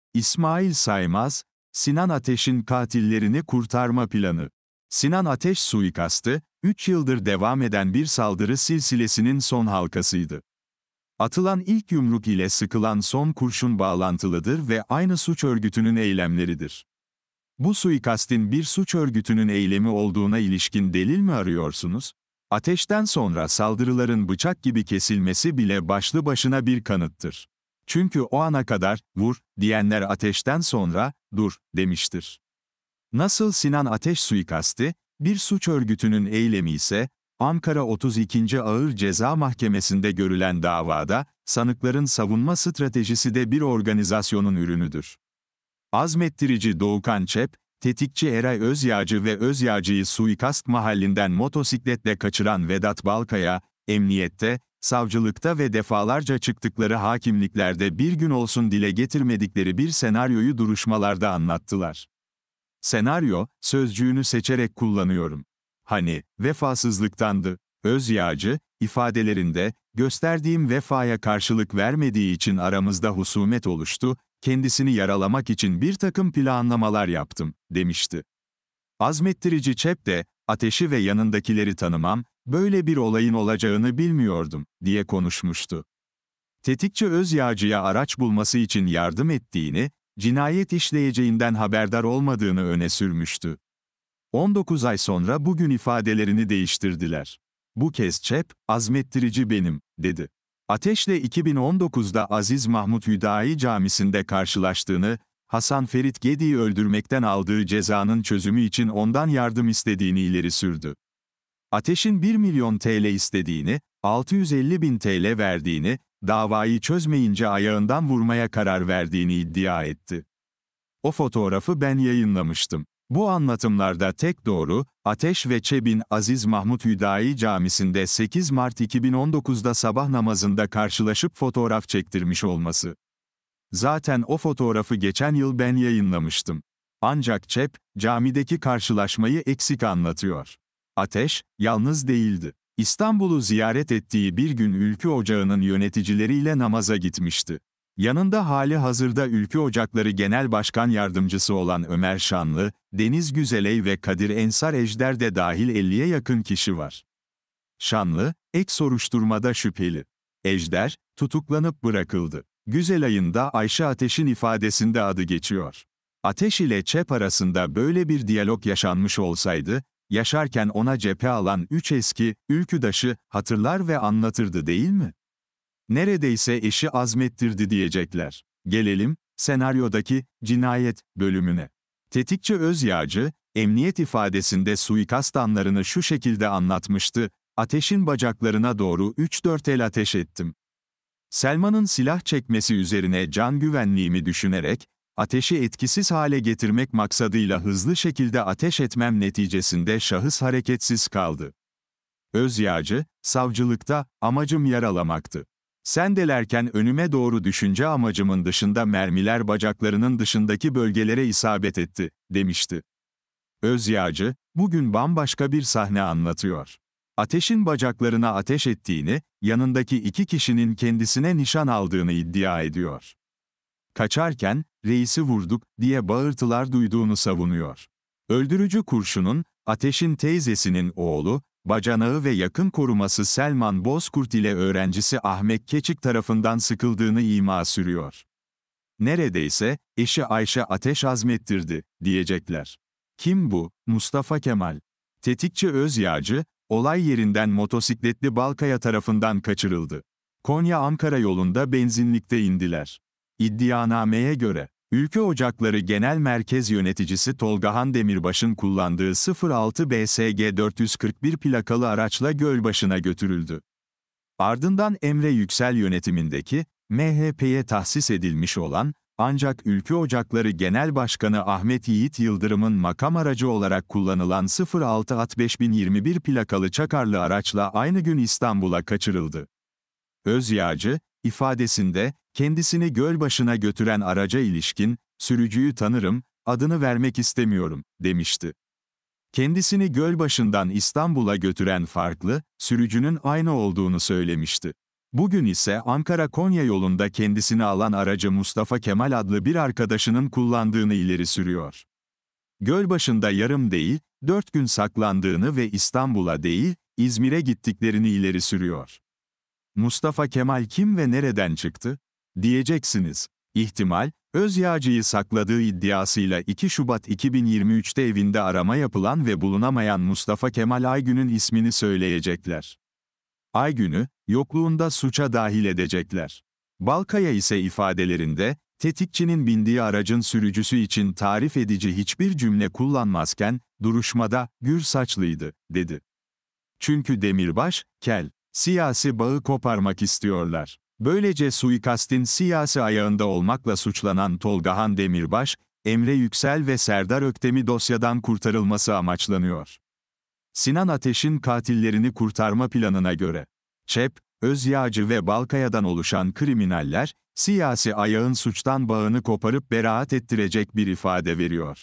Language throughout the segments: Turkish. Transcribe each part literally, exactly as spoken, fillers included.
İsmail Saymaz, Sinan Ateş'in katillerini kurtarma planı. Sinan Ateş suikastı, üç yıldır devam eden bir saldırı silsilesinin son halkasıydı. Atılan ilk yumruk ile sıkılan son kurşun bağlantılıdır ve aynı suç örgütünün eylemleridir. Bu suikastin bir suç örgütünün eylemi olduğuna ilişkin delil mi arıyorsunuz? Ateşten sonra saldırıların bıçak gibi kesilmesi bile başlı başına bir kanıttır. Çünkü o ana kadar, vur, diyenler Ateşten sonra, dur, demiştir. Nasıl Sinan Ateş suikasti, bir suç örgütünün eylemi ise, Ankara otuz ikinci Ağır Ceza Mahkemesi'nde görülen davada, sanıkların savunma stratejisi de bir organizasyonun ürünüdür. Azmettirici Doğukan Çep, tetikçi Eray Özyağcı ve Özyağcı'yı suikast mahallinden motosikletle kaçıran Vedat Balkaya, emniyette, savcılıkta ve defalarca çıktıkları hakimliklerde bir gün olsun dile getirmedikleri bir senaryoyu duruşmalarda anlattılar. Senaryo, sözcüğünü seçerek kullanıyorum. Hani, vefasızlıktandı. Özyağcı, ifadelerinde, gösterdiğim vefaya karşılık vermediği için aramızda husumet oluştu, kendisini yaralamak için bir takım planlamalar yaptım, demişti. Azmettirici Çep de, Ateş'i ve yanındakileri tanımam, böyle bir olayın olacağını bilmiyordum, diye konuşmuştu. Tetikçi Özyağcı'ya araç bulması için yardım ettiğini, cinayet işleyeceğinden haberdar olmadığını öne sürmüştü. on dokuz ay sonra bugün ifadelerini değiştirdiler. Bu kez Çep, azmettirici benim, dedi. Ateş'le iki bin on dokuzda Aziz Mahmut Hüdayi Camisi'nde karşılaştığını, Hasan Ferit Gedi'yi öldürmekten aldığı cezanın çözümü için ondan yardım istediğini ileri sürdü. Ateş'in bir milyon T L istediğini, altı yüz elli bin T L verdiğini, davayı çözmeyince ayağından vurmaya karar verdiğini iddia etti. O fotoğrafı ben yayınlamıştım. Bu anlatımlarda tek doğru, Ateş ve Çep'in Aziz Mahmut Hüdayi Camisi'nde sekiz Mart iki bin on dokuzda sabah namazında karşılaşıp fotoğraf çektirmiş olması. Zaten o fotoğrafı geçen yıl ben yayınlamıştım. Ancak Çep, camideki karşılaşmayı eksik anlatıyor. Ateş, yalnız değildi. İstanbul'u ziyaret ettiği bir gün Ülkü Ocağı'nın yöneticileriyle namaza gitmişti. Yanında hali hazırda Ülkü Ocakları Genel Başkan Yardımcısı olan Ömer Şanlı, Deniz Güzeley ve Kadir Ensar Ejder de dahil elliye yakın kişi var. Şanlı, ek soruşturmada şüpheli. Ejder, tutuklanıp bırakıldı. Güzelay'ın da Ayşe Ateş'in ifadesinde adı geçiyor. Ateş ile Çep arasında böyle bir diyalog yaşanmış olsaydı, yaşarken ona cephe alan üç eski, ülküdaşı, hatırlar ve anlatırdı değil mi? Neredeyse eşi azmettirdi diyecekler. Gelelim, senaryodaki, cinayet, bölümüne. Tetikçi Özyağcı, emniyet ifadesinde suikast anlarını şu şekilde anlatmıştı, Ateş'in bacaklarına doğru üç dört el ateş ettim. Selman'ın silah çekmesi üzerine can güvenliğimi düşünerek, Ateş'i etkisiz hale getirmek maksadıyla hızlı şekilde ateş etmem neticesinde şahıs hareketsiz kaldı. Özyağcı, savcılıkta, amacım yaralamaktı. Sendelerken önüme doğru düşünce amacımın dışında mermiler bacaklarının dışındaki bölgelere isabet etti, demişti. Özyağcı, bugün bambaşka bir sahne anlatıyor. Ateş'in bacaklarına ateş ettiğini, yanındaki iki kişinin kendisine nişan aldığını iddia ediyor. Kaçarken, reisi vurduk, diye bağırtılar duyduğunu savunuyor. Öldürücü kurşunun, Ateş'in teyzesinin oğlu, bacanağı ve yakın koruması Selman Bozkurt ile öğrencisi Ahmet Keçik tarafından sıkıldığını ima sürüyor. Neredeyse, eşi Ayşe Ateş azmettirdi, diyecekler. Kim bu? Mustafa Kemal. Tetikçi Özyağcı, olay yerinden motosikletli Balkaya tarafından kaçırıldı. Konya-Ankara yolunda benzinlikte indiler. İddianameye göre, Ülkü Ocakları Genel Merkez Yöneticisi Tolgahan Demirbaş'ın kullandığı sıfır altı B S G dört yüz kırk bir plakalı araçla Gölbaşı'na götürüldü. Ardından Emre Yüksel yönetimindeki, M H P'ye tahsis edilmiş olan, ancak Ülkü Ocakları Genel Başkanı Ahmet Yiğit Yıldırım'ın makam aracı olarak kullanılan sıfır altı at beş bin yirmi bir plakalı çakarlı araçla aynı gün İstanbul'a kaçırıldı. Özyağcı, ifadesinde, kendisini Gölbaşı'na götüren araca ilişkin, sürücüyü tanırım, adını vermek istemiyorum, demişti. Kendisini Gölbaşı'ndan İstanbul'a götüren farklı, sürücünün aynı olduğunu söylemişti. Bugün ise Ankara-Konya yolunda kendisini alan aracı Mustafa Kemal adlı bir arkadaşının kullandığını ileri sürüyor. Gölbaşı'nda yarım değil, dört gün saklandığını ve İstanbul'a değil, İzmir'e gittiklerini ileri sürüyor. Mustafa Kemal kim ve nereden çıktı? Diyeceksiniz. İhtimal, Özyağcı'yı sakladığı iddiasıyla iki Şubat iki bin yirmi üçte evinde arama yapılan ve bulunamayan Mustafa Kemal Aygün'ün ismini söyleyecekler. Aygün'ü, yokluğunda suça dahil edecekler. Balkaya ise ifadelerinde, tetikçinin bindiği aracın sürücüsü için tarif edici hiçbir cümle kullanmazken, duruşmada, gür saçlıydı, dedi. Çünkü Demirbaş, kel, siyasi bağı koparmak istiyorlar. Böylece suikastin siyasi ayağında olmakla suçlanan Tolgahan Demirbaş, Emre Yüksel ve Serdar Öktem'i dosyadan kurtarılması amaçlanıyor. Sinan Ateş'in katillerini kurtarma planına göre, ÇEP, Özyağcı ve Balkaya'dan oluşan kriminaller, siyasi ayağın suçtan bağını koparıp beraat ettirecek bir ifade veriyor.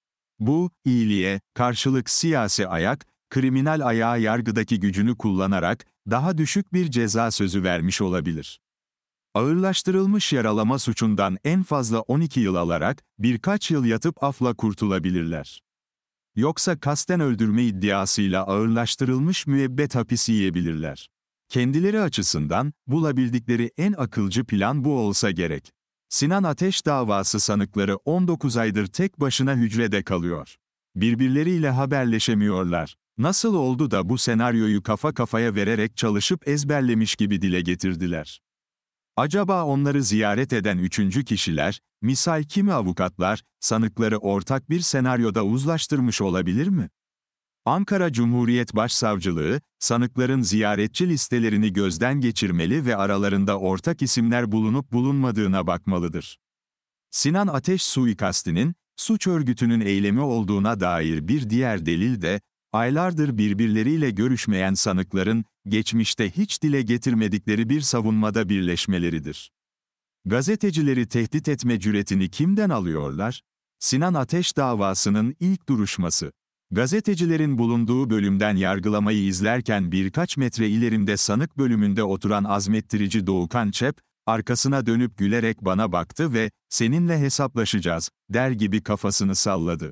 Bu, iyiliğe karşılık siyasi ayak, kriminal ayağı yargıdaki gücünü kullanarak, daha düşük bir ceza sözü vermiş olabilir. Ağırlaştırılmış yaralama suçundan en fazla on iki yıl alarak, birkaç yıl yatıp afla kurtulabilirler. Yoksa kasten öldürme iddiasıyla ağırlaştırılmış müebbet hapis yiyebilirler. Kendileri açısından, bulabildikleri en akılcı plan bu olsa gerek. Sinan Ateş davası sanıkları on dokuz aydır tek başına hücrede kalıyor. Birbirleriyle haberleşemiyorlar. Nasıl oldu da bu senaryoyu kafa kafaya vererek çalışıp ezberlemiş gibi dile getirdiler? Acaba onları ziyaret eden üçüncü kişiler, misal kimi avukatlar, sanıkları ortak bir senaryoda uzlaştırmış olabilir mi? Ankara Cumhuriyet Başsavcılığı, sanıkların ziyaretçi listelerini gözden geçirmeli ve aralarında ortak isimler bulunup bulunmadığına bakmalıdır. Sinan Ateş suikastinin, suç örgütünün eylemi olduğuna dair bir diğer delil de, aylardır birbirleriyle görüşmeyen sanıkların, geçmişte hiç dile getirmedikleri bir savunmada birleşmeleridir. Gazetecileri tehdit etme cüretini kimden alıyorlar? Sinan Ateş davasının ilk duruşması. Gazetecilerin bulunduğu bölümden yargılamayı izlerken birkaç metre ilerimde sanık bölümünde oturan azmettirici Doğukan Çep, arkasına dönüp gülerek bana baktı ve, "Seninle hesaplaşacağız," der gibi kafasını salladı.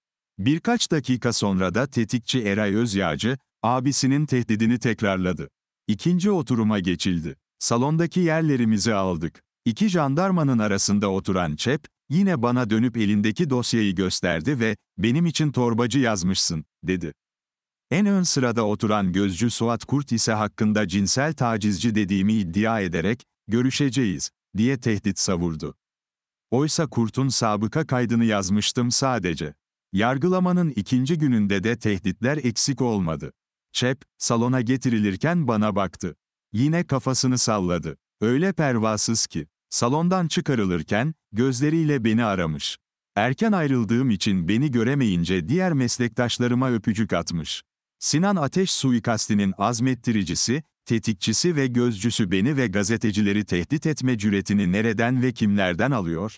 Birkaç dakika sonra da tetikçi Eray Özyağcı, abisinin tehdidini tekrarladı. İkinci oturuma geçildi. Salondaki yerlerimizi aldık. İki jandarmanın arasında oturan Çep, yine bana dönüp elindeki dosyayı gösterdi ve, "Benim için torbacı yazmışsın," dedi. En ön sırada oturan gözcü Suat Kurt ise hakkında cinsel tacizci dediğimi iddia ederek, "Görüşeceğiz," diye tehdit savurdu. Oysa Kurt'un sabıka kaydını yazmıştım sadece. Yargılamanın ikinci gününde de tehditler eksik olmadı. Çep, salona getirilirken bana baktı. Yine kafasını salladı. Öyle pervasız ki, salondan çıkarılırken, gözleriyle beni aramış. Erken ayrıldığım için beni göremeyince diğer meslektaşlarıma öpücük atmış. Sinan Ateş suikastinin azmettiricisi, tetikçisi ve gözcüsü beni ve gazetecileri tehdit etme cüretini nereden ve kimlerden alıyor?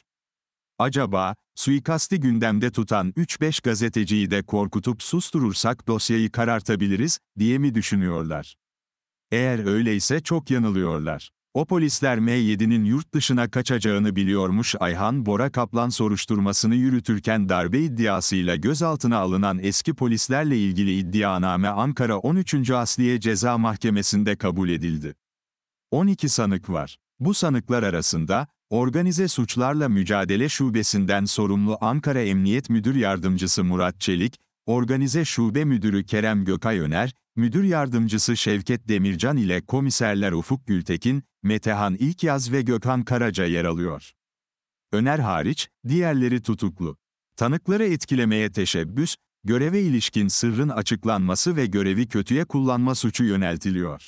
Acaba, suikasti gündemde tutan üç beş gazeteciyi de korkutup susturursak dosyayı karartabiliriz, diye mi düşünüyorlar? Eğer öyleyse çok yanılıyorlar. O polisler M yedi'nin yurt dışına kaçacağını biliyormuş. Ayhan Bora Kaplan soruşturmasını yürütürken darbe iddiasıyla gözaltına alınan eski polislerle ilgili iddianame Ankara on üçüncü Asliye Ceza Mahkemesi'nde kabul edildi. on iki sanık var. Bu sanıklar arasında, Organize Suçlarla Mücadele Şubesi'nden sorumlu Ankara Emniyet Müdür Yardımcısı Murat Çelik, Organize Şube Müdürü Kerem Gökay Öner, Müdür Yardımcısı Şevket Demircan ile komiserler Ufuk Gültekin, Metehan İlkyaz ve Gökhan Karaca yer alıyor. Öner hariç, diğerleri tutuklu. Tanıkları etkilemeye teşebbüs, göreve ilişkin sırrın açıklanması ve görevi kötüye kullanma suçu yöneltiliyor.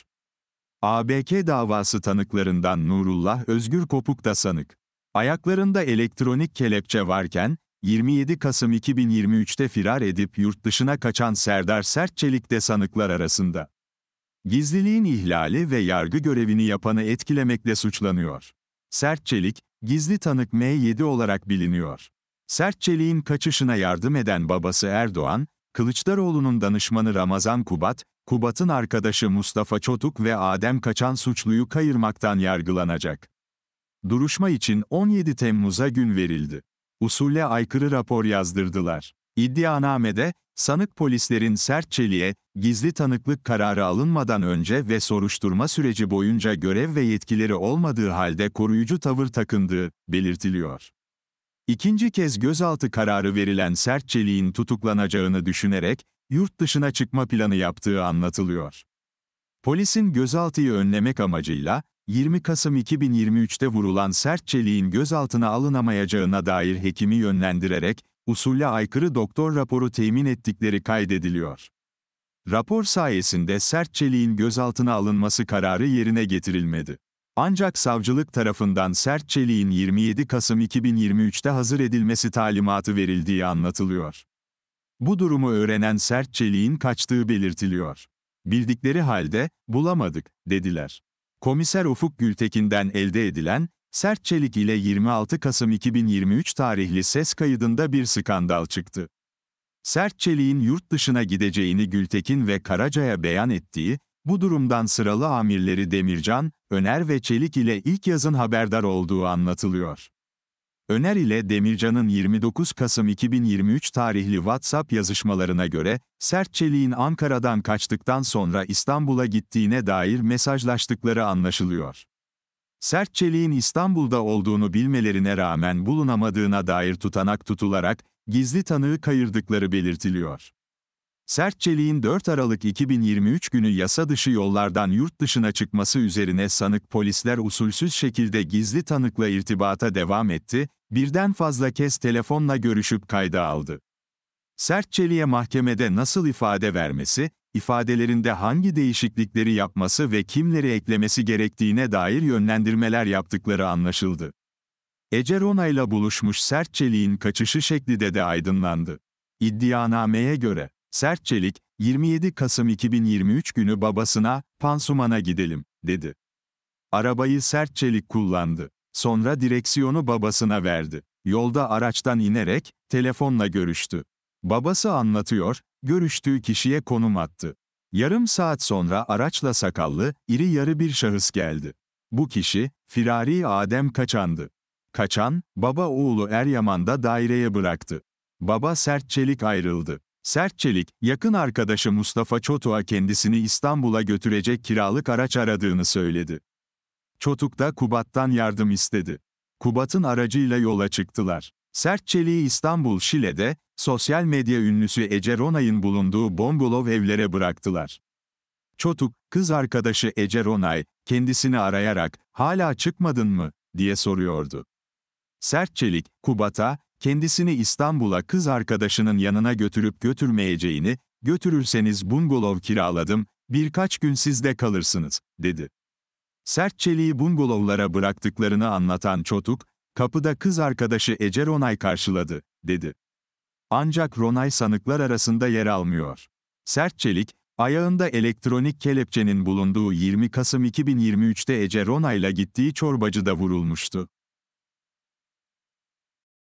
A B K davası tanıklarından Nurullah Özgür Kopuk da sanık. Ayaklarında elektronik kelepçe varken, yirmi yedi Kasım iki bin yirmi üçte firar edip yurt dışına kaçan Serdar Sertçelik de sanıklar arasında. Gizliliğin ihlali ve yargı görevini yapanı etkilemekle suçlanıyor. Sertçelik, gizli tanık M yedi olarak biliniyor. Sertçelik'in kaçışına yardım eden babası Erdoğan, Kılıçdaroğlu'nun danışmanı Ramazan Kubat, Kubat'ın arkadaşı Mustafa Çotuk ve Adem Kaçan suçluyu kayırmaktan yargılanacak. Duruşma için on yedi Temmuz'a gün verildi. Usule aykırı rapor yazdırdılar. İddianamede, sanık polislerin Sert Çelik'e, gizli tanıklık kararı alınmadan önce ve soruşturma süreci boyunca görev ve yetkileri olmadığı halde koruyucu tavır takındığı belirtiliyor. İkinci kez gözaltı kararı verilen Sert Çelik'in tutuklanacağını düşünerek, yurt dışına çıkma planı yaptığı anlatılıyor. Polisin gözaltıyı önlemek amacıyla, yirmi Kasım iki bin yirmi üç'te vurulan Sert Çelik'in gözaltına alınamayacağına dair hekimi yönlendirerek, usule aykırı doktor raporu temin ettikleri kaydediliyor. Rapor sayesinde Sert Çelik'in gözaltına alınması kararı yerine getirilmedi. Ancak savcılık tarafından Sert Çelik'in yirmi yedi Kasım iki bin yirmi üç'te hazır edilmesi talimatı verildiği anlatılıyor. Bu durumu öğrenen Sert Çelik'in kaçtığı belirtiliyor. Bildikleri halde, bulamadık, dediler. Komiser Ufuk Gültekin'den elde edilen, Sert Çelik ile yirmi altı Kasım iki bin yirmi üç tarihli ses kaydında bir skandal çıktı. Sert Çelik'in yurt dışına gideceğini Gültekin ve Karaca'ya beyan ettiği, bu durumdan sıralı amirleri Demircan, Öner ve Çelik ile ilk yazın haberdar olduğu anlatılıyor. Öner ile Demircan'ın yirmi dokuz Kasım iki bin yirmi üç tarihli WhatsApp yazışmalarına göre, Sert Çelik'in Ankara'dan kaçtıktan sonra İstanbul'a gittiğine dair mesajlaştıkları anlaşılıyor. Sert Çelik'in İstanbul'da olduğunu bilmelerine rağmen bulunamadığına dair tutanak tutularak, gizli tanığı kayırdıkları belirtiliyor. Sert Çelik'in dört Aralık iki bin yirmi üç günü yasa dışı yollardan yurt dışına çıkması üzerine sanık polisler usulsüz şekilde gizli tanıkla irtibata devam etti, birden fazla kez telefonla görüşüp kayda aldı. Sert Çelik'e mahkemede nasıl ifade vermesi, ifadelerinde hangi değişiklikleri yapması ve kimleri eklemesi gerektiğine dair yönlendirmeler yaptıkları anlaşıldı. Ece Ronay'la buluşmuş Sert Çelik'in kaçışı şekli de de aydınlandı. İddianameye göre, Sert Çelik, yirmi yedi Kasım iki bin yirmi üç günü babasına, "Pansumana gidelim," dedi. Arabayı Sert Çelik kullandı. Sonra direksiyonu babasına verdi. Yolda araçtan inerek, telefonla görüştü. Babası anlatıyor, görüştüğü kişiye konum attı. Yarım saat sonra araçla sakallı, iri yarı bir şahıs geldi. Bu kişi, firari Adem Kaçan'dı. Kaçan, baba oğlu Eryaman'da daireye bıraktı. Baba Sert Çelik ayrıldı. Sert Çelik, yakın arkadaşı Mustafa Çotuk'a kendisini İstanbul'a götürecek kiralık araç aradığını söyledi. Çotuk da Kubat'tan yardım istedi. Kubat'ın aracıyla yola çıktılar. Sert Çelik'i İstanbul Şile'de, sosyal medya ünlüsü Ece Ronay'ın bulunduğu bungalov evlere bıraktılar. Çotuk, kız arkadaşı Ece Ronay, kendisini arayarak, "Hala çıkmadın mı?" diye soruyordu. Sert Çelik, Kubat'a, kendisini İstanbul'a kız arkadaşının yanına götürüp götürmeyeceğini, "Götürürseniz bungalov kiraladım, birkaç gün sizde kalırsınız," dedi. Sert Çelik'i bungalovlara bıraktıklarını anlatan Çotuk, "Kapıda kız arkadaşı Ece Ronay karşıladı," dedi. Ancak Ronay sanıklar arasında yer almıyor. Sert Çelik, ayağında elektronik kelepçenin bulunduğu yirmi Kasım iki bin yirmi üç'te Ece Ronay'la gittiği çorbacıda vurulmuştu.